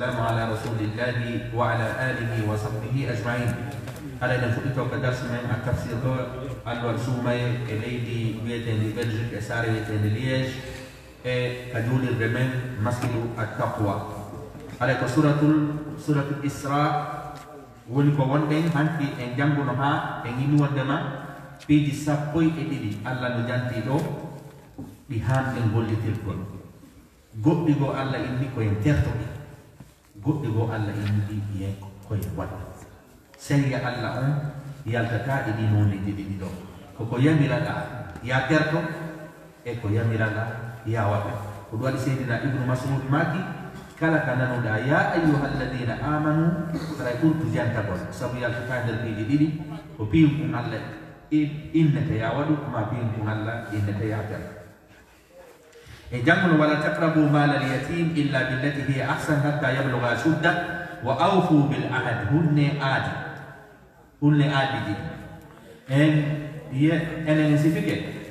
السلام على رسول الله وعلى آله وصحبه أجمعين. على نفوت وقدر سمع التفسير الورسومي إليدي بيتين بلجيك إساري بيتين ليش كدول الرمين مسجد التقوى. على سورة الإسراء ولكو وندين هانتي إن جنبو نها إن ينو وندما بيجي سابوي إدي الله نجانتي دو بهان إن بولي تلكون قد بيقو الله إني كو ينترتو Guddi go Allah indi ye ko e wada sariya Allah on yaltata idi noni didi do ko yamirala ya terto e ko yamirala ya wada ko do sayyidina ibnu mas'ud maki kala kanano da ya ayyuhalladhina amanu tara kuntu janta bol sabu yaltata del didi ko pium Allah innaka ya wadu ma pium Allah innaka ya terto جمل ولا تقربوا مال اليتيم إلا بالتي هي أحسن حتى يبلغ أشده وأوفوا بالعهد هن آدي دي أنا نسيفك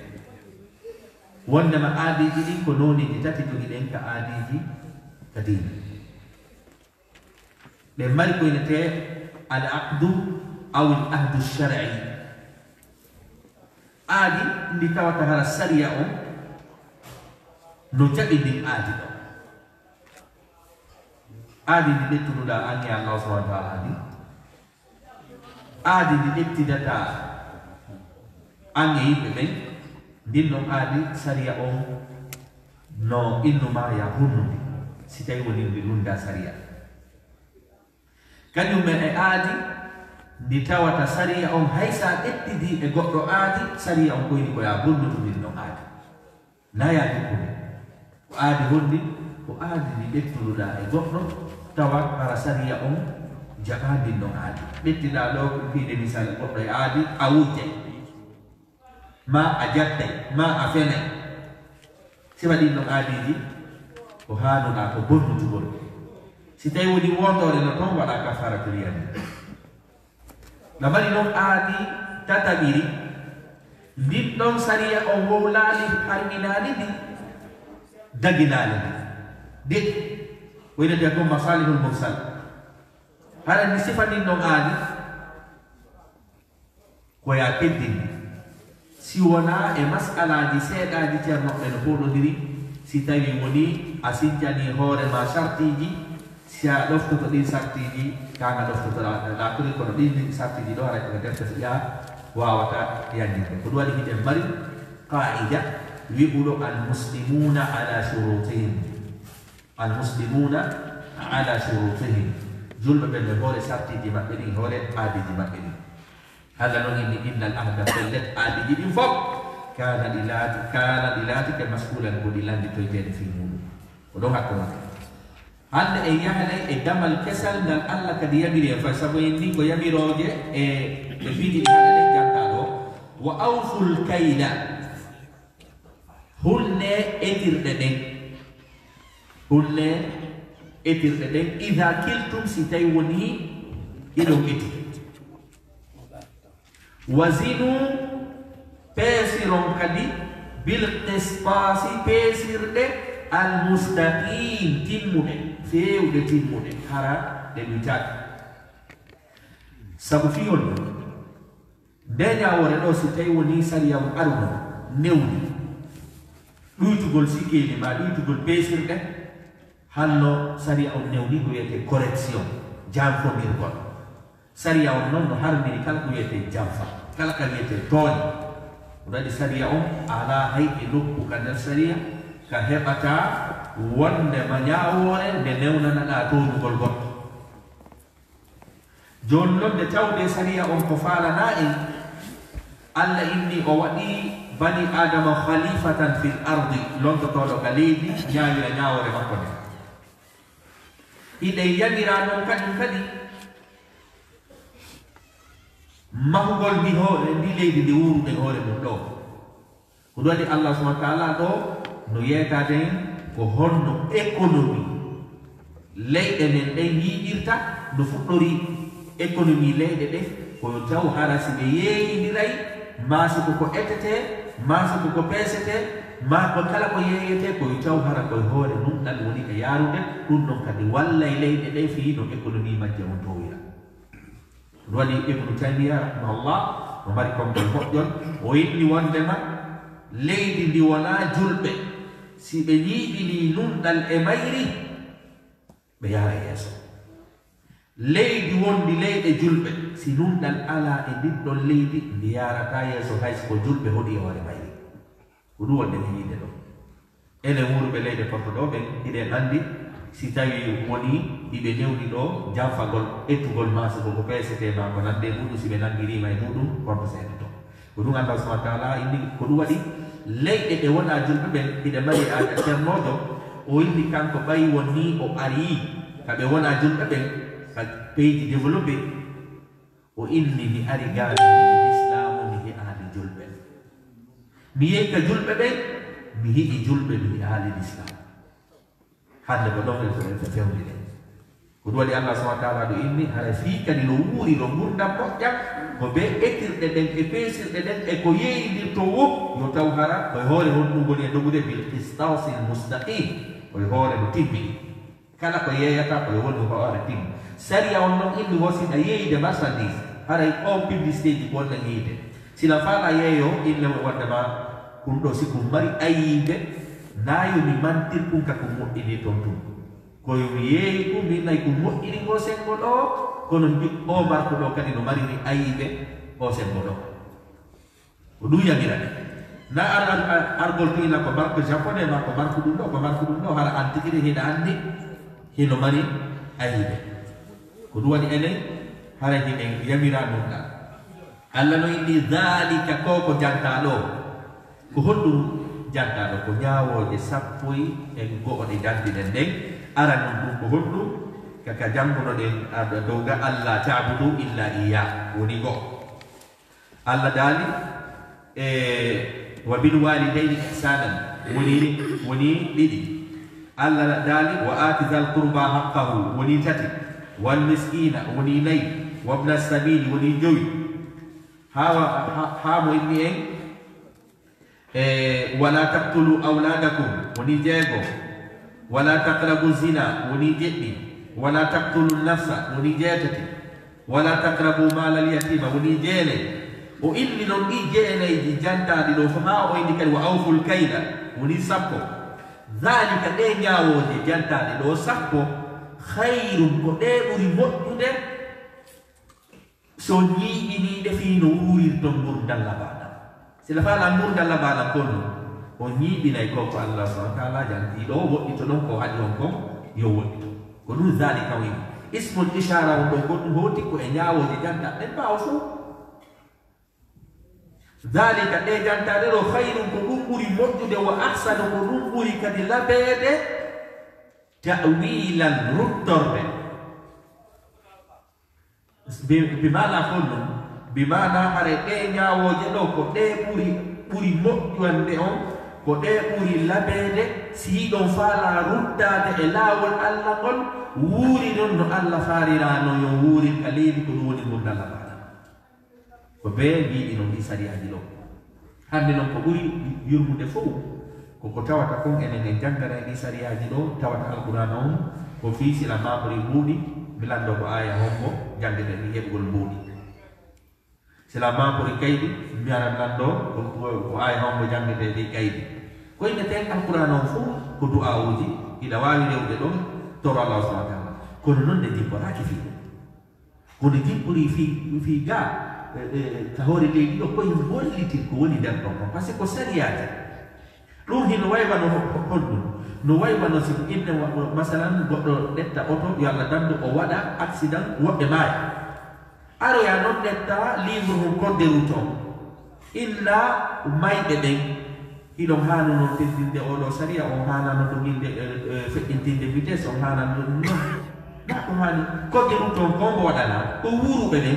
وإنما آدي دي كنوني دي تتدو إليك آدي دي كدين لما يكون العقد أو العهد الشرعي آدي اللي توتها السريع no jadi din adi do adi di detu da ani Allah subhanahu wa ta'ala adi di detti data ani bebe dinno adi saria on no inno ma ya hunnu sitai woni bilunda saria kanyu me adi di tawata saria on haisa detti di e goddo adi saria on ko ni ko ya hunnu dinno adi na ya dikuni adi hundi ko adi di bettulu da e goddo tawa para sariya on jabandi no adi bettida do ko fide misal goddo e adi awuje ma ajatte ma afene sibadi no adi di ko hanu da ko bonnu tugol si tay woni wondore no ton wada kafara tuliyani nabali no adi tatabiri dit don sariya on wowlali harminani di daginale dit wena dia ko masalihul mursal hala ni sifani no adi ko ya kedin si wana e masala di seda di cerno en hodo diri si tawi woni asinjani hore ma shartiji sia lofto to din shartiji kana lofto to la ko ko din shartiji do ara ko def ya wa wata yani ko do di mari qaida يقولوا المسلمون على شروطهم المسلمون على شروطهم ظلم بالهور سارتي دي مكني هور عادي دي مكني هذا نقول إن الأهل فلت عادي دي فوق كان لذاتك مسؤولا بدلان بتوجد في المول ودوها كمان هل أيها لي الدم الكسل من الله كديا بيري فسبوين دي كويا بيروجي في دي هذا جانتالو وأوفوا الكيل hulle etir deden idha kiltum sitay woni ido iti wazinu pesiron kadi bil qisṭasi pesirde al mustaqim timmude fewde timmude hara de bitat sabu fiyon denya wore do sitay woni sariyam aruna newni ɗuytugol sikkeeli ma ɗuytugol peesirɗe hanno saria on newni ko wiyete correction janfomirgol saria on noon no harmiri kala ko wiyete janfa kala ka wiyete tooñi ko waɗi saria on ala hay e nokku ka nder saria ka heɓata wonde ma ñawoore nde newnanaɗa toñugol goɗɗo joni noon nde tawde saria on ko faalana en Allah inni o waɗi bani adama khalifatan fil ardi lonto todo galidi nyawira nyawore makko ne ide yamira non kadi mahugol di hore ndi leydi ndi wurude hore mum ɗo ko ɗoɗi Allah subhanahu wa ta'ala ɗo no yetade ko honno économie leyɗe men ɗe yiɗirta no fuɗɗori économie leyɗe ɗe ko taw hara si ɓe yeeyidiray maasi ko etete maasi ko pesete ma ko kala ko yeyete ko taw hara ko hoore num dal woni e yarude dum non kadi walla e leyde de fi no économie majje on to wira wali ibnu taymiya Allah o mari ko moƴƴol o yiɗi wondema leydi ndi wona julɓe si ɓe yiɗini numɗal e mayri ɓe yara yeeso leydi wondi leyɗe julɓe si numɗal ala e ɗiɗɗon leydi ndi yarata yeeso hayso ko julɓe hoɗi e hoore mayri ko ɗum wonde ne yiide ɗo ene wurɓe leyɗe porto ɗo ɓen iɗen anndi si tawi woni iɓe newni ɗo janfagol ettugol maso koko pesete ma ko nande muɗum si ɓe nangirima e muɗum porto seeɗa to ko ɗum Allah subhanahu wa taala inni ko ɗum waɗi leyɗe ɗe wona julɓe ɓen iɗe mari aada ceernojo o inni kanko ɓayi wonni o ari kaɓe wona julɓe ɓen ka peydi développé o inni mi ari gaari islamu mi hi'aali julɓe mi yekka julɓe ɓen mi hiɗi julɓe mi hi'aali l'islam hande ko ɗon en fewndide ko ɗum waɗi Allah subhanahu wa taala ɗo inni hara fii kadi no wuuri no gurdam moƴƴam ko be ekirɗe ɗen e peesirɗe ɗen e ko yeeyindirto wof yo taw hara koye hoore honɗum woni e dogude bil qistasi mustaqim koye hoore no timmini kala ko yeeyata koye woni ko hoore timmi sariya on noon inni wosina yeeyde marchandise haray on publicité ji gonɗa yiide sina faala yeeyo inne waddema ɗum ɗo si ko mari ayiide nayomi mantir ɗum ka ko moƴƴini toon tum koye mi yeeyi ɗum mi nayi ko moƴƴini ngo sengo ɗo kono o marko ɗo kadi no marini ayiɓe o sengo ɗo ko ɗum yamirane na argol to ina ko marque japonais ma ko marque ɗum ɗo ko marque ɗum ɗo hara an tigiri hina anndi hino mari ayiɓe ko ɗum waɗi enen hara hinen yamira ɗum ɗa Allah no inni dhalika ko ko jantaɗo ko honɗum jantaɗo ko ñawoje sappoy e go'o ɗe jandinen nden aran ɗum ko honɗum kaka janguno ɗen dowga Allah ta'budu illa iya woni go'o Allah daali e wa bil walidayni ihsanan woni ɗiɗi Allah daali wa ati dhal qurba haqqahu woni tati wal miskina woni nayi wa ibna sabili woni joyi ha mo inni en wala taqtulu awladakum woni jeego wala taqrabu zina woni jeɗɗi wala taqtulu nafsa woni jeetati wala taqrabu malal yatima woni jeene o inni noon ɗi jeenayji jantaɗi ɗo fo ha o inni kadi wa awful kayla woni sappo dhalika ɗe ñawoje jantaɗi ɗo sappo hayrum ko ɗe ɓuri moƴƴude so ñiiɓiniɗe fii no wuurirton gurdal labaɗa sila faala gurdal labaɗa konno o ñiiɓinay ko Allah subhanahu wa taala jantiɗo o woɗɗito ɗon ko haɗi on kon yo woɗɗito ko ɗum dhalika wi ismul ishara on ɗo goɗɗum hoti ko e ñawoje jantaɗe ɗen ɓawa fof dhalika ɗe jantaɗe ɗo hayrum ko ɗum ɓuri moƴƴude wa ahsanu ko ɗum ɓuri kadi labeede ta'wilan ruttorde bimana follum bimana hare ɗe ñawoje ɗo ko ɗe ɓuri moƴƴuande on ko ɗe ɓuri labeede si ɗon faala ruttade e laawol Allah ngol wuuri ɗon no Allah faarirano yo wuuri ka leydi ko ɗum woni gurdal labaɗa ko be mbiɗi noon ɗi sariyaji ɗo hande noon ko ɓuri yurmude fof koko tawata kon enen en janngana ɗi sariyaji ɗo tawata alqur'ana on ko fii sila maɓori mbuuɗi milando ko aya hombo jangde ni heɓgol mbuuɗi sila maɓori kayɗi mbiyanan lando ko aya hombo jangde ɗi kayɗi ko ine ten alqur'ana on fof ko du'awuji ina wawi rewde ɗon toro Allah subhanahu wa taala kono noon ne jibboraki fii kono jibbori fii ga ka hoore leydi ɗo koye hollitir ko woni nder ɗon kon par ce que ko sariyaji ɗum hino waywano honɗum no waywano siko inne masalan goɗɗo ɗetta oto yo Allah dandu o waɗa accident woɓɓe maaya aroya noon ɗetta livre mum code de route on illa mayɓe ɓen iɗon haano noon teddinde oɗo saria on haanano ɗum inde feƴƴintinde vitesse on haanano ɗum non ɗum haani code de route on kongo waɗana ko wuuruɓe ɓen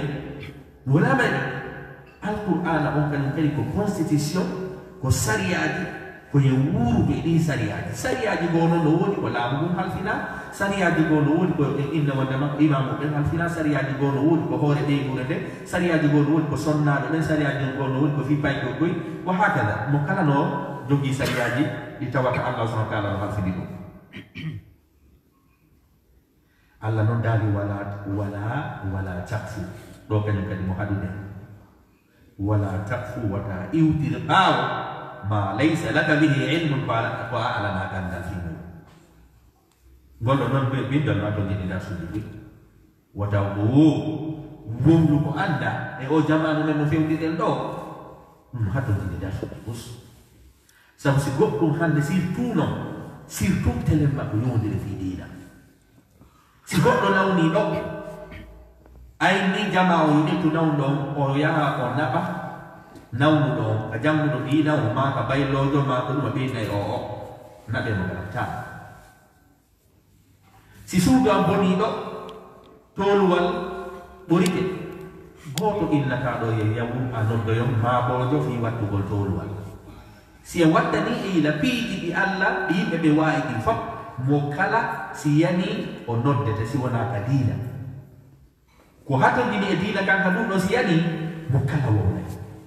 wala mayɓe alqur'ana on kañum kadi ko constitution ko sariyaji ko ye wuru be ɗi sariyaji gono no woni ko laamu mum halfina sariyaji gono woni ko inna wondema imamu ɓen halfina sariyaji gono woni ko hoore ɓeygure nde sariyaji gono woni ko sonnaɗo ɓen sariyaji gono woni ko fi payko goy ko hakada mo kala no jogui sariyaji ɗi tawata allah subahana taala no halfini ɗum allah noon daali wala takfu ɗo kañum kadi mo haɗude wala takfu wata iwtir ɓaawo ma laysa laka bihi ilmun ko alana gandal fi mum gollo noon ɓe bindol ma to jiɗiɗa suudu ɗi wata o wowlu ko anda e o jamanu men no fewtiɗen ɗo ɗum ha to jiɗiɗa suudu bus sabu si goɗɗum hande surtout telen makko yowdire fi diina si goɗɗo nawni ɗo ayni jama o yiɗettu nawɗon o yaha o naɓa nawnuɗo a janguɗo diina o ma ka baylojo ma ko ɗum a ɓeynayi o naɓe mo galata si suudu am boniɗo toluwal ɓorite goto innata ɗo ye yawu a noddoyon maɓojo fi wattugol toluwal si a waddani e ila piiji ɗi allah ɗi yimɓe ɓe wawi ɗi fof mo kala si yani o noddete si wona ka diina ko hatondini e diina kanka ɗum ɗo si yani mo kala wowlay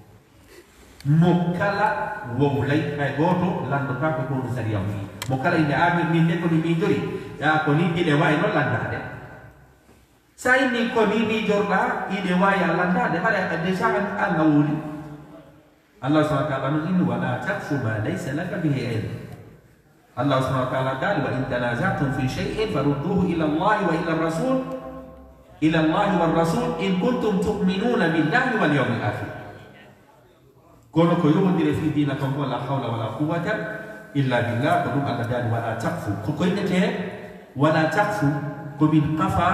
hay goto landota ko kono sariyam wi mo kala inde min de ko ni miijori ya ko ni ide wawi noon landade sa inni ko ni miijorɗa ide wawi a landade haɗa déjà an a woli allah subahana taala no inni wala takfu ma laysa laka bihi ilm allah subahana taala qali wa in tanazatum fi shay'in farudduhu ila allahi wa ila rasul ila allahi warrasul in kuntum tu'minuna billahi wal yawmil akhir kono ko yowodire fi dina kon ko la hawla wala quwwata illa billah ko ɗum allah dani wala takfu ko koynete wala takfu ko min qafa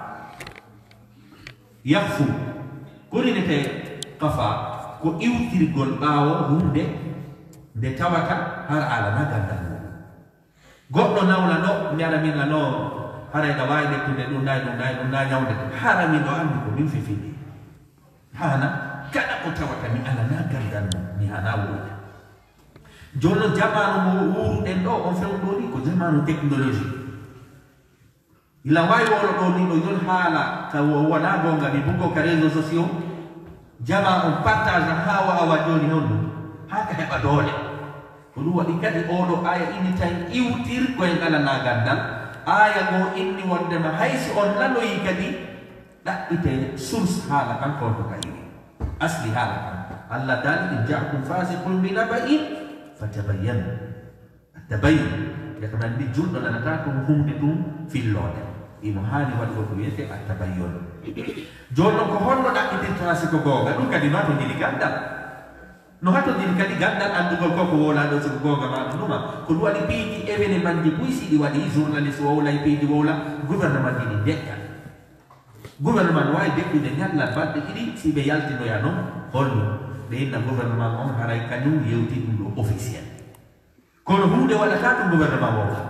yahfu korinete qafa ko iwtirgol ɓaawo hunde nde tawata har alana gandal mum goɗɗo nawla ɗo mbiyana min ano harayɗa wawi ɗettude ɗum na ñawde hara min ɗo andi ko min fefini hana kada ko tawata mi alana gandal mum mi hana wuude joni noon jamanu mo wuruɗen ɗo on fewɗo ni ko jamanu technologie ila wawi wolo ɗo ni ɗo jon haala ka wona gonga mi bugo ka réseau sociaux jama on partage ha wawa joni honɗum haka heɓa doole ko ɗum waɗi kadi oɗo aya inni tan iwtir koye alana gandal aya go inni wondema haysi on nanoyi kadi ɗaɓɓite source haala kan konto kayiri asli haala kan allah dali in jaakum fasiqun bi naba'in fatabayyan tabayyan yakanandi julɗo nanata ɗum hunde ɗum fillode imo haani waɗugo ko wiyete attabayyon joni noon ko honno ɗaɓɓitirta siko gonga ɗum kadi no hatodiri gandal no hatodiri kadi gandal andugol ko ko wolaɗo siko gonga maɗum ɗuma ko ɗum waɗi piiji événement ji puysiɗi waɗi journaliste wowlay piiji wowla gouvernement ɗiɗi deƴƴa gouvernement no wawi deƴƴude ñalla balɗe ɗiɗi si ɓe yaltinoya noon holno ɓe inna gouvernement on haray kañum yewti ɗum ɗo officiel kono hunde waɗata ɗum gouvernement wowla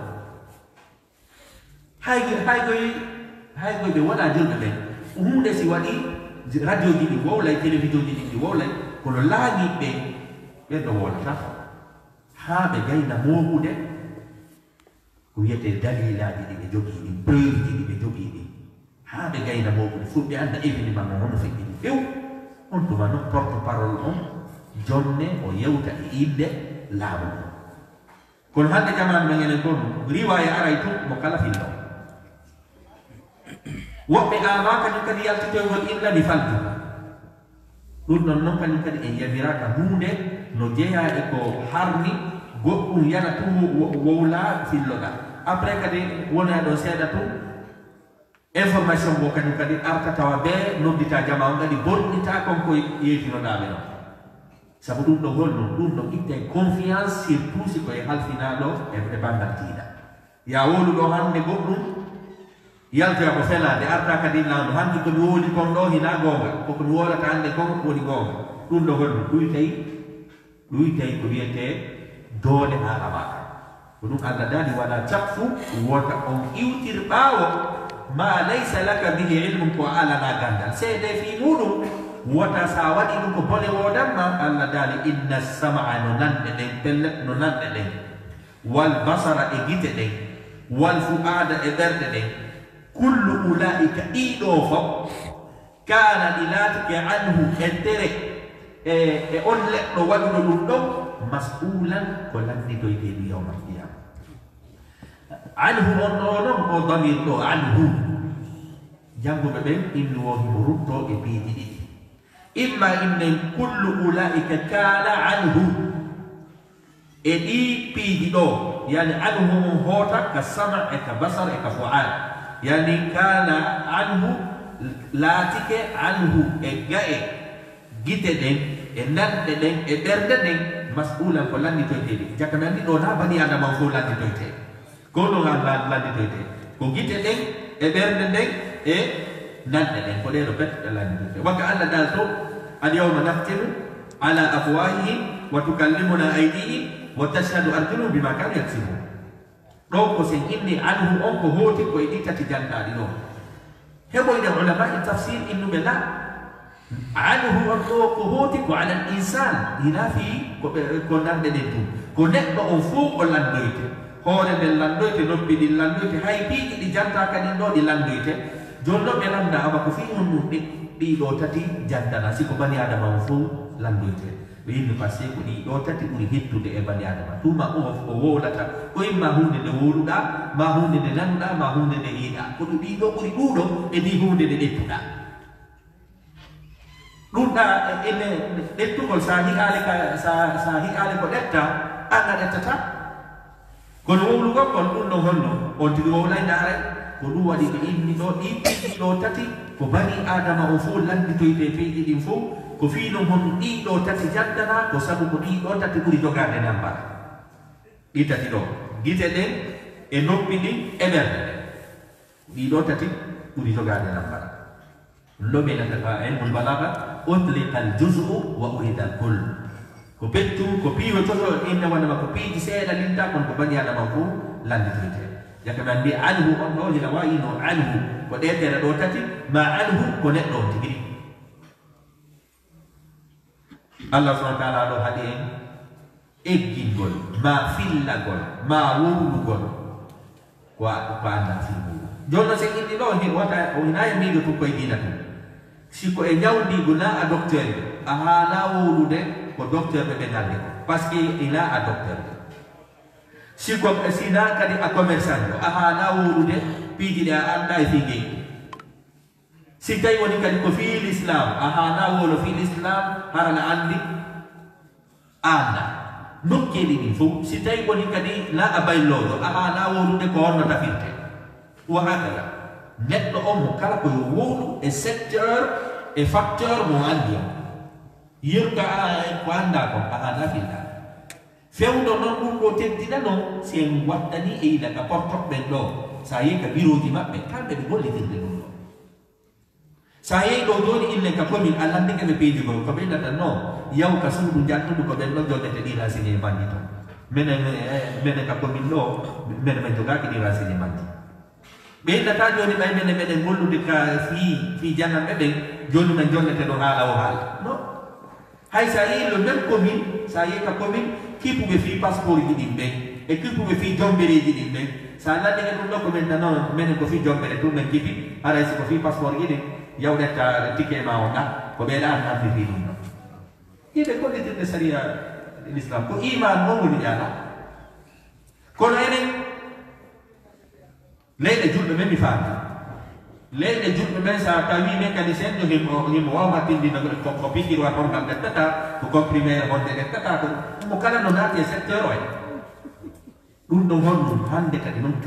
haygoy ɓe wona julɓe ɓen hunde si waɗi radio ji ɗi wowlay télévision ji ɗi wowlay kono laañiɓe ɓen ɗo wowlata ha ɓe gayna moɓude ko wiyete dalilaji ɗi ɓe jogii ɗi preuve ji ɗi ɓe jogii ɗi ha ɓe gayna moɓude fof ɓe anda événement o hono feƴƴini few on tuma noon porte parole on jonne o yewta e inde laamu ɗum kono hande jamanu men enen kon riwaya aray tun mo kala fillo woɓɓe ama kañum kadi yaltitoygol illani faldu ɗum ɗon noon kañum kadi en yamiraka hunde no jeeya e ko harni goɗɗum yana tum wowla filloɗa après kadi wona ɗo seeɗa tum information mo kañum kadi arta tawa ɓe noddita jama on kadi bonɗita konko yeytinoɗaɓe noon sabu ɗum ɗo holno ɗum ɗo itte confiance surtout si koye halfinaɗo e bangal diina ya woluɗo hande goɗɗum yaltoya ko felade arta kadi lawno hanki komi woli kon ɗo hina gonga koko mi wolata hande kon woni gonga ɗum ɗo holno ɗuytay ko wiyete doole haala maɗa ko ɗum allah dali wala takfu wota on iwtir ɓaawo ma laysa laka bihi ilmum ko alana gandal seede fi muɗum wata sa waɗi ɗum ko bone wodanma Allah dali inna sam'a no nanɗe ɗen pellet no nanɗe ɗen wal basara e gite ɗen wal fu'ada e ɓerɗe ɗen kullu ulaika ɗiɗo fof kana ɗi laatike anhu e tere e on leɗɗo waɗuɗo ɗum ɗon mas'ulan ko landitoyteɗi yawmal qiyama anhu on ɗo non o damir ɗo anhu janguɓe ɓen innu wohimo rutto e piiji ɗiɗi imma innen kullu ulaika kana anhu e ɗi piiji ɗo yani anhu on hoota ka sama e ka basar e ka fu'ad yani kana anhu laatike anhu e ga'e gite ɗen e nanɗe ɗen e ɓerde ɗen mas'ulan ko landitoyteɗi jaka nandi ɗo na bani adama fo landitoyte ko ɗo landitoyte ko gite ɗen e ɓerde ɗen e nanɗe ɗen ko ɗeɗo pet ɗe landitoyte wakka Allah dal to alyawma naftiru ala afwahihim wa tukallimuna aydihim wa tashhadu arjuluhum bima kanu yaksibun ɗo ko sen inni anhu on ko hooti koye ɗi tati jantaɗi ɗo heɓoyde ulama e tafsir innuɓe la anhu on ɗo ko hooti ko ala l insan hina fi ko nanɗe ɗen tum ko neɗɗo on fuu o landoyte hoore nden landoyte noppi ɗin landoyte hay piiƴi ɗi jantaka ɗin ɗo ɗi landoyte jonno ɓe landa ama ko fi on ɗum ɗiɗo tati jantana siko bani adama on fuu landoyte ɓe yimɓe par ce que ɗiɗo tati ɓuri hettude e bani adama tuma o wolata ko imma hunde nde woluɗa ma hunde nde nanuɗa ma hunde nde yiiɗa ko ɗum ɗiɗo ɓuri ɗuɗo e ndi hunde nde ɗettuɗa ɗum ɗa ene ɗettugol sa hi'ale ko ɗetta an a ɗettata kono wowlugol kon ɗum ɗo honno on tigi wowlay ndaare ko ɗum waɗi ɓe inni ɗo ɗiɗo tati ko bani adama o fof landitoyte piiji ɗin fof ko fiino hon ɗiɗo tati jaddana ko sabu ko ɗiɗo tati ɓuri jogade nambara ɗi tati ɗo gite ɗen e noppi ɗin e ɓerde ɗen ɗiɗo tati ɓuri jogade nambara loɓe nataka en mul balaga utliqa al juz'u wa urida al kull ko bettu ko piiwo toto inna wonama ko piiji seeɗa linta kon ko bani adama fof landitoyte jaka ɓe andi anhu on ɗo hina wayino anhu ko ɗeɗere ɗo tati ma anhu ko neɗɗo on tigiri Allah subhanahu wa ta'ala ɗo haɗi en eggingol ma fillagol ma wowlugol ko anda filmuɗum jonno sen inni ɗo wata o hinayi miijo tum koye dina tum siko e ñawdigo na a docteur a haala wowlude ko docteur ɓe ɓe ngalde ko par ce que ina a docteur siko sina kadi a commerçant o a haala wowlude piiji ɗe a anda e fi geyɗi si tawi woni kadi ko fi l'islam a haala wowlo fi l'islam harana andi anda nokkeɗi ɗin fof si tawi woni kadi na a bayloɗo a haala wowlude ko honno tafirte wa hakala neɗɗo on mo kala koyo wowlu e secteur e facteur mo andi on yirka ko anda kon a haala filla fewdo noon ɗum ɗo teddinano si en waɗɗani e yiɗaka portoɓɓen ɗo sa yehi ka bureau ji maɓɓe kamɓe ɓe gollitirde ɗum ɗo sa yehi ɗo joni ille ka commune a landike ɓe piiji gol ko ɓeydata non yaw ka suudu jantudu ko ɓen ɗon jodete ɗi renseigne bandi to menen ka commune ɗo mene men jogaki ɗi renseigne bandi ɓeydata joni ɓay mene meɗen gollude ka fi jannanɓe ɓen joni men jonnete ɗo haala o haala non hay sa yehi le même commune sa yehi ka commune kippuɓe fi passeport ji ɗin ɓen e kippuɓe fi jombereji ɗin ɓen sa landike ɗum ɗo ko men non menen ko fi jombere ɗum men kipi haray siko fi passeport ji ɗin yawɗetta ticket ma o ɗa ko ɓeeɗa anndirri ɗum ɗon yiɓe gollitirde saria l'islam ko iman on woni ƴala kono enen leyɗe julɓe men mi faami leyɗe julɓe men sa tawi men kadi sen jo himo wawma tindino ko piqirwa toon kam ɗettata ko comprimére honde ɗettata ko mo kala no naati e secteur o en ɗum ɗon honɗum hande kadi noon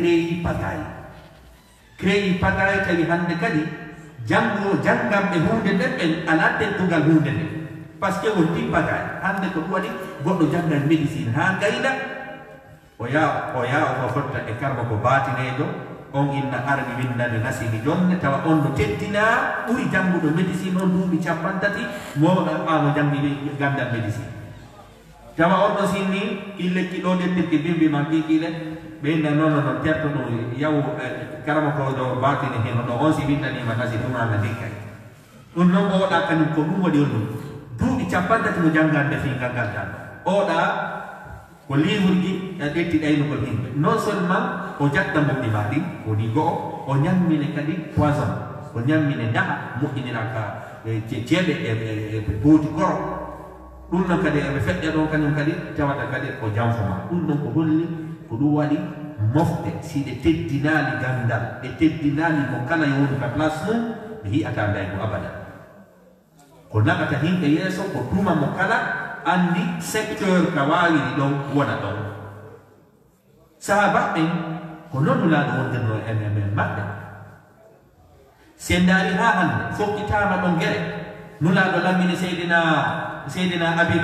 créyi pagaye tawi hande kadi janggamɓe hunde nden ɓen ala teddugal hunde nde par ce que on tippagaye hande ko ɗum waɗi goɗɗo janggal médecine ha gayna o yaa o fotta e karma ko batinejo on inna armi windande nasini jonde tawa on no teddina ɓuri jannguɗo médecine on duuɓi 50 mo ano jangi gandal médecine tawa on ɗo sinni illekki ɗo ɗettirki bimbi ma kikile ɓeyna noon terto ɗum yaw karama ko ɗo batine heno ɗo on si windanima nasi ɗum anda ndikkay non oɗa kañum ko ɗum waɗi on duuɓi capantati mo janngande fi gangantan oɗa ko livre ji e ɗetti ɗaynugol himɓe non seulement o jatta mbuɗɗi ma ɗi woni go'o o ñammine kadi poison o ñammine ndaha moƴƴinira ka ceeɓe e booti goro ɗum noon kadi eɓe feƴƴa ɗon kañum kadi tawata kadi ko janfoma ɗum ɗon ko holli ko ɗum waɗi mofte si ɗe teddinali gandal ɗe teddinali mo kala yo woni ka place mum ɓe hi'ata ndaygo abada ko naɓata himɓe yeeso ko tuma mo kala andi secteur ka wawiri ɗon wona ɗon sahaba ɓen ko nonnulaɗo wondirno emen maɓɓe se ndaari ha hande fokkitama ɗon guere nulaɗo lammini seydina abi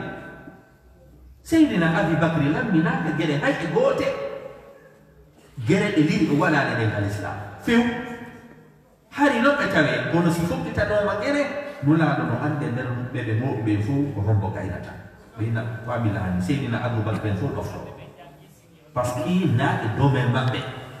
bakri lamminaka guere hay e goote guere ɗe liri o waɗaɗe nden alislam few hari non ɓe tawe kono si fokkitanoma guere nulaɗo no ande nder ɓeɓe mawɓe ɓen fof ko hombo gaynata ɓeyna familani seydina aboubacre ɓen fof ɗofto par ce que naɓe domen maɓɓe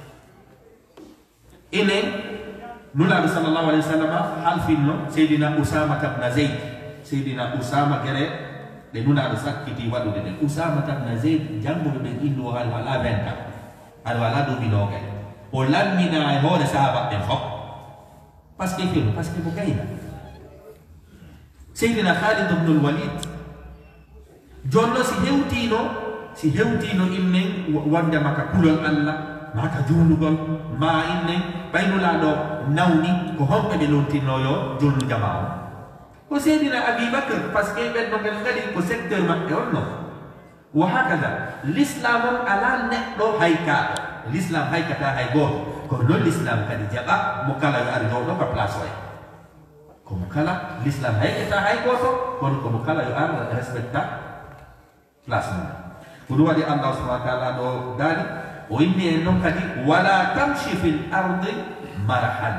enen nulaɗo sallllahu alayhi wa sallam halfinno seydina usamata bna zeyd seydina usama guere ɗe nulaɗo sakkiti waɗude ɗen usamata bna zeyd janngoɓe ɓen indu o haɗa wala 20 ans aɗa wala ɗuminoɓe o lammina e hoore sahaba ɓen fof par ce que fino par ce que ko gayna seydina khalid bnul walid jonno si hewtino innen wonde maka kulol allah maka julugol ma innen ɓaynulaɗo nawni ko homɓe ɓe lontinnoyo jollu jama o ko seydina abibacre par ce que ɓen no ngel kadi ko secteur maɓɓe on non wo hakada l'islam on ala neɗɗo haykaɗo l'islam haykata hay goto kono noon l'islam kadi jaɓa mo kala yo ari ɗo ka place oye komo kala l'islam haykata hay goto kono komo kala yo ar respecta place mum ko ɗum waɗi allah subahana wa taala ɗo daali o inni en noon kadi wala tamshi fil ardi marahan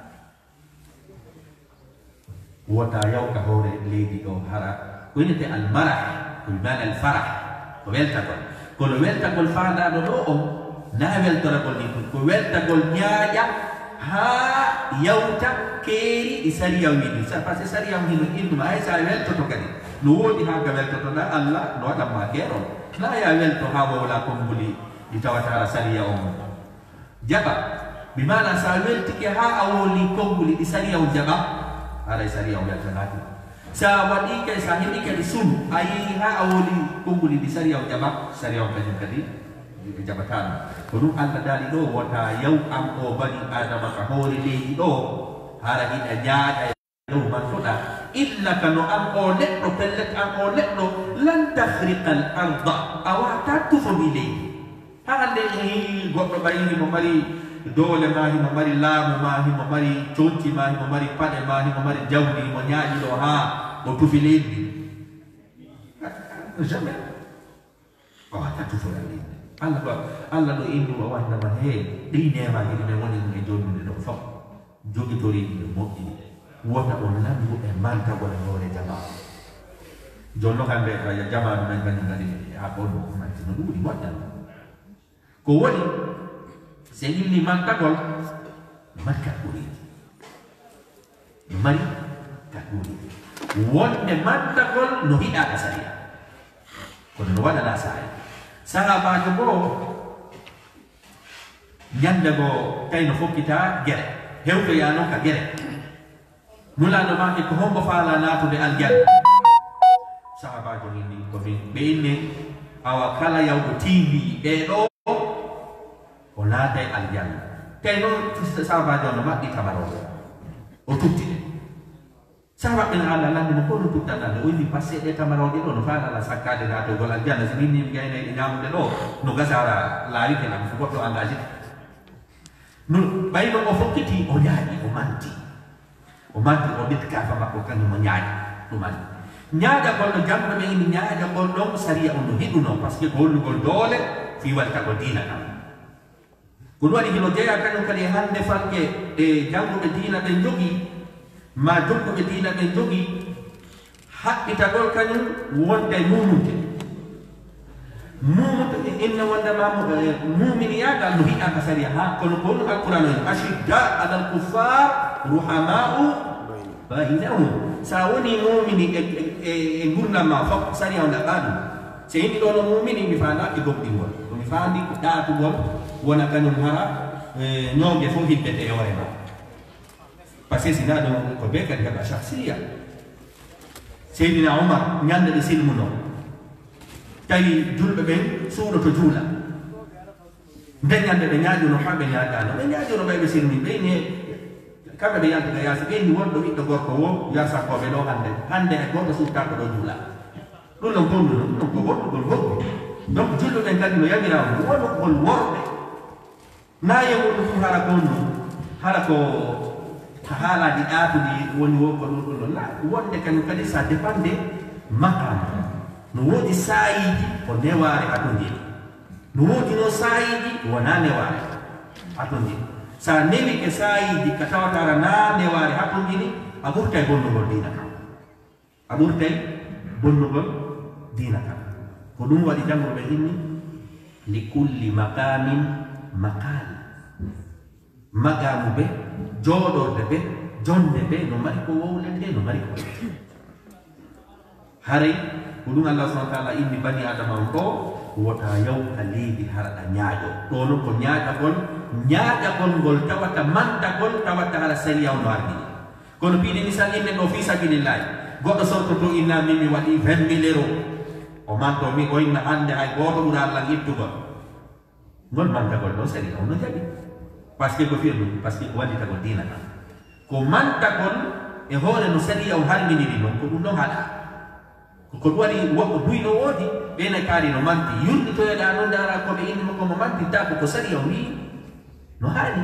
wota yawka hoore leydi ɗo hara ko innete almarah ko bimana alfarah ko weltagol kono weltagol fandaɗo ɗo on na weltoragol ni ko weltagol ñaaƴa ha yawta keeri ɗi sariya wiɗi par ce que sariya hino innuma hay sa weltoto kadi no woodi ha ga weltotoɗa allah no waɗanma keerol na ya welto ha wowla konnguli ɗi tawata sariya on jaɓa bimana sa weltike ha a woli konnguli ɗi sariya o jaɓa haɗay sariya o weltanaki sa waɗi kay sa heɓi kadi sunu a yehi ha a woli konnguli ɗi sariya o jaɓa sariya o kañum kadi ɓe jaɓatano ko ɗum allah daali ɗo wota yaw am o bani adama ka hoore leydi ɗo hara hiɗa ñaaƴa dow man fuɗa illa kano an o neɗɗo pellet an o neɗɗo lan tahriqa al arda a wata tufomi leydi ha hande goɗɗo ɓayi himo mari doole ma himo mari laamu ma himo mari conci ma himo mari paɗe ma himo mari jawdi himo ñaaƴi ɗo ha o tufi leydi jamais o wata tufoya leydi allah ɗo indi o wannama he ɗi nemaji ɗumen woni ɗum e jonnude ɗo fof jogitoriɗi ɗo moƴƴini wota on lambu e mantagol hoore jama jonno kamɓe jamanu men kañum kadi ha ɓonno manti no ɗuɗi moƴƴan ko woni se illi mantagol no mari kakɓuriji no mari kakɓuriji wonde mantagol no hiɗaka sariya kono no waɗana saaya sahabajo goo ñande go tawi no fokkita guere hewtoyano ka guere nulaɗo make ko hombo faala natude aljanna sahabajo inni komin ɓe inni awa kala yawɗo tiimi ɓeɗo o naatay aljanna tawi noon sahabajo no maɓɓi tamaroɓe o tuttide sahabaɓe no allah landimo ko no tuttanande o inni par ce que ɗe tamaroɗe ɗo no faalala sakkade natogol aljanna so minnimi gaynayɗe ñamude ɗo no gasara laarite lam so goɗɗo engagé no ɓayno o fokkiti o ñaaƴi o manti o ɓetti kafa makko kañum o ñaaƴa ɗuman ñaaƴagol no jamɗo ɓe ini ñaaƴagol ɗon sariya on no hiɗuno par ce que ko hollugol doole fi waɗtago diina kam ko ɗum waɗi hino jeeya kañum kadi hande fanke e jannguɓe diina ɓen jogii ma jogguɓe diina ɓen jogii haɓɓitagol kañum wonde mumude inna wondema muminiyagal no hiƴaka sariya ha kono ko ɗum alquran o ashidda ala alkuffar ruhamau bainahu sa woni mu'mini e gurdam ma fop sariya on ɓaɗum so yimɓe ɗo no mu'mini mi fanda e gobɗingol mi fandi ko ɗaatugol wona kañum hara ñoomde fof hibbete e hoore ma par ce que sina ɗum ko ɓe kadi heɓa shahsiya seydina oumar ñande ɓe silmuno tawi julɓe ɓen suuɗoto juula ndeñande ɓe ñaaƴuno ha ɓe ñaaƴano ɓe ñaaƴuno ɓe ɓe silmi ɓeyni kamɓe ɓe yaltuga yaasi ɓeyni wonɗo ɓiɗɗo gorko wo yasakoɓe ɗo hande e goto suttako ɗo juula ɗum non gonɗuno ɗum ko woɗɗugol goggo donc julɓe ɓen kadi no yamirama wonugol worɓe na yemuɗum fu hara gonɗu hara ko haalaji ɗaatuɗi woni wo ko ɗum ɗum la wonde kañum kadi ça dépende makama no woodi saayiji ko neware atondiri no woodi no saayiji wona neware atondiri sa newi e saayiji ka tawatara na neware atondiri a ɓurtay bonnugol diina kam a ɓurtay bonnugol diina kam ko ɗum waɗi janngoɓe inni li kulli maqamin maqal magamu ɓe jooɗorde ɓe jonde ɓe no mari ko wowlete no mari ko haray ko ɗum allah subahana wa taala inni bani adama on ɗo wota yawta leydi haraɗa ñaaƴo ɗo non ko ñaaƴagol ñaaƴagol ngol tawata mantagol tawata hara sariya on no ardini kono mbiɗi misal inne ɗo fi sabilillahi goɗɗo sortoto inna min mi waɗi 20 000 euros o manto mi o inna hande hay goto ɓuura allah ittugol ngol mantagol ɗo sariya on no jaɓi par ce que ko fiya ɗum par ce que ko wallitagol dina kam ko mantagol e hoore no sariya on halminiri noon ko ɗum ɗon haɗa ko ɗum waɗi woɓɓo duyno woodi ɓene kaari no manti yurɗitoyoɗa noon dara koɓe innimo komo mantinta ko sariya o wi no haali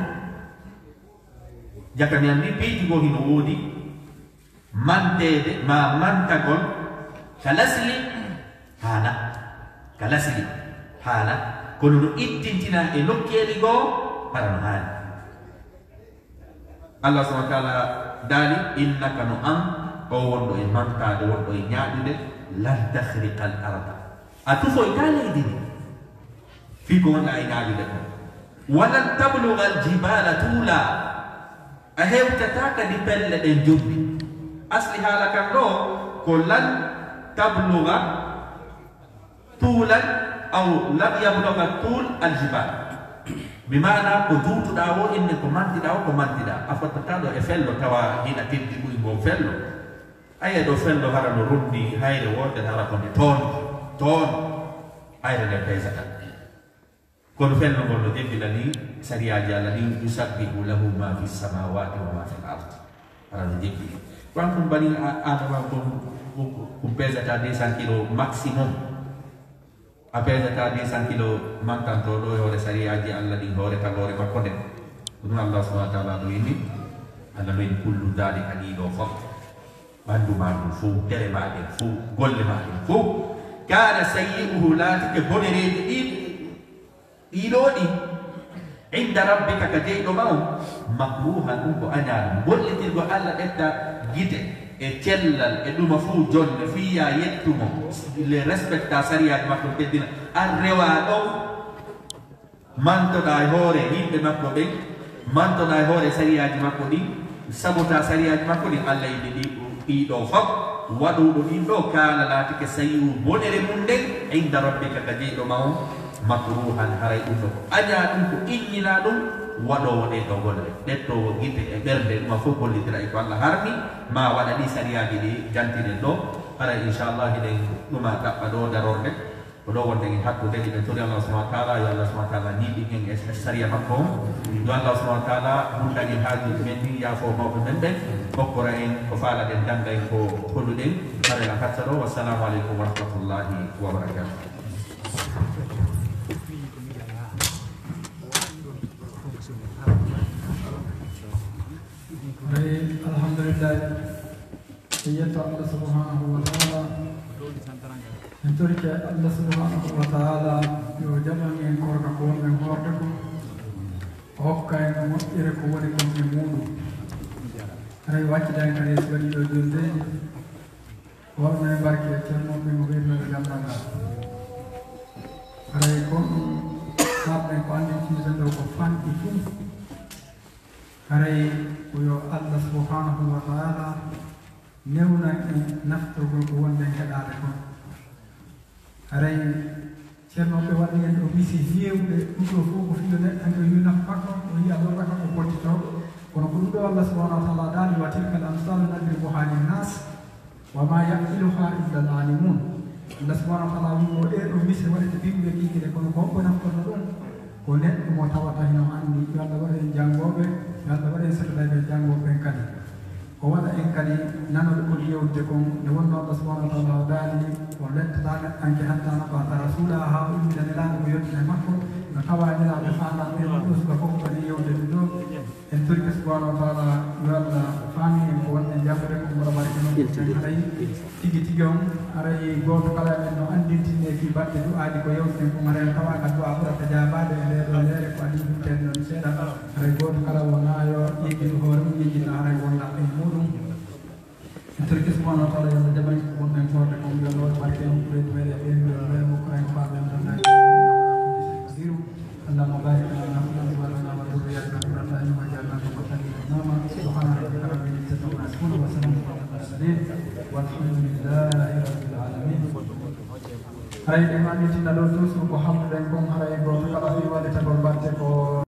jaka mi anndi piiji go hino woodi mantede ma mantagol ka lasli haala ka lasli haala kono no ittintina e nokkeeli goo para no haali allah subahana wa taala daali innaka no an o wonɗo e mantade wonɗo e ñaaɗude lan tahriqa al arda a tufoyta leydi ni fii ko wonɗa e ñaaɗude ko walan tabluga al jibala tuula a hewtata kadi pelle ɗen jobbi asli haala kan ɗo ko lan tabluga tuulan aw lam yabluga tuul al jibal bimana ko juutuɗa o inne ko mantiɗa o ko mantiɗa a fottata ɗo e fello tawa hina teddi ɓuyngol fello aye ɗo fello hara no rundi hayre wonde hara konde toon hayre nde peysata kono fello ngol no jebbila ni sariyaji allah ni yusabbihu lahu ma fi samawati wa ma fi l ard hara no jebbili wan kum bani adama kum pesata 200 kilo maximum a pesata 200 kilo mantanto ɗo e hoore sariyaji allah ɗin hoore tagore makko nden ɗum allah subahana taala ɗo inni allah no en kullu dalika ɗiɗo fof ɓanndu maɗum fof tere maɗen fof golle maɗen fof kana sayyi'uhu laatike bonereji ɗiɗo ɗi inda rabbika ka jeyɗo ma on makruhan ɗum ko añaɗum bollitirgo allah ɗetta gite e cellal e ɗuma fuu jonde fiya yettumo le respecta sariyaji makko teddina an rewa ɗon mantoɗa e hoore yimɓe makko ɓen mantoɗa e hoore sariyaji makko ɗin sabota sariyaji makko ɗin allah yiɗi ɗiɗo fof waɗuɗo ɗin ɗo kala laatike sayi'u bonere mum nden inda rabbika ka jeyɗo ma on makruhan haray ɗum ɗo ko aña ɗum ko iññina ɗum waɗowo ɗe ɗo golle ɗettowo gite e ɓernde ɗuma fof gollitira e ko allah harmi ma waɗa ɗi sariyaji ɗi jantinen ɗo hara inchallah hiɗen ɗuma ɗaɓɓa ɗo darorde ko ɗo wonde en hakkude ɗiɓe tori allah subahana wa taala yo allah subahana wa taala ñiiɓi en e saria makko on yo allah subahana wa taala hundañen haajuji men ni yaafo mawɓe men ɓen hokkora en ko faalaɗen danga en ko holluɗen harela hatta ɗo wassalamu aleykum wa rahmatullahi wa barakatuh. Alhamdulillah, yetto Allah subhanahu wa ta'ala en torike Allah subhanahu wa ta'ala yo jaman en korka ko wonɓe horde ko hokka en moƴƴere ko woni kon e muɗum haray waccida kadi so waɗi ɗo jondeji wonno e barke ceernoɓe mo wiyetnoɓe gandaga haray kon ɗum samɗen ko andi tisen ɗo ko fanɗi fuu haray yo Allah subhanahu wa ta'ala newna naftugol ko wonde heɗade ko haray ceerno ɓe waɗi en ɗo misi hewɓe ɗum ɗo fof ko fiɗo neɗɗo hanke wi nafakko o yiya ɗo raka ko pottito kono ko ɗum ɗo Allah subhanahu wa ta'ala dali wa tilka al amsalu nadribuha linnas wa ma yaqiluha illa al alimun. Allah subhanahu wa ta'ala wi o ɗe ɗo mise waɗete ɓiɓɓe kikire kono ko hokko naftorno ɗum ko neɗɗo mo tawata hino anndi yo Allah waɗa en janngoɓe yo Allah waɗa en settadaɓe janngoɓe en kadi o waɗa en kadi nanoɓe kon yewde kon nde wonno Allah subhanahu wa ta'ala o daali o lettata neɗɗanke hatta nafata rasula ha o immina nelaɗo ko yettine makko no tawa nelaɓe faandaɓe ɗo suka fof kadi yewde ɗum ɗo en torki subhanahu wa ta'ala yo Allah faami en ko wonɗen jabbude ko mboɗa barke noon en haray tigi tigi on aray goto kala men no andintine fi batte du'aji ko yewteten ko maren tawa ka du'a ɓurata jabade e nde ɗo leere ko adi ten non seeɗa aray goto kala wona yo ƴeƴƴiɗo hoore mum ƴeƴƴiɗo haray wonna e muɗum en torki subhanahu wa ta'ala yo Allah jaɓani ko wonɗen forde ko yo Allah waɗa barke on ɓurede meɗe ɓenɗo meɗe mokkoren ko famen tan اللهم بارك لنا في أزواجنا وذرياتنا قرة أعين واجعلنا للمتقين إماما سبحان ربك رب العزة عما يصفون وسلام على المرسلين والحمد لله رب العالمين. Haray ɗe maɗitina ɗo tous ko hamduɗen kon haray goto kala fi waɗita gol batte ko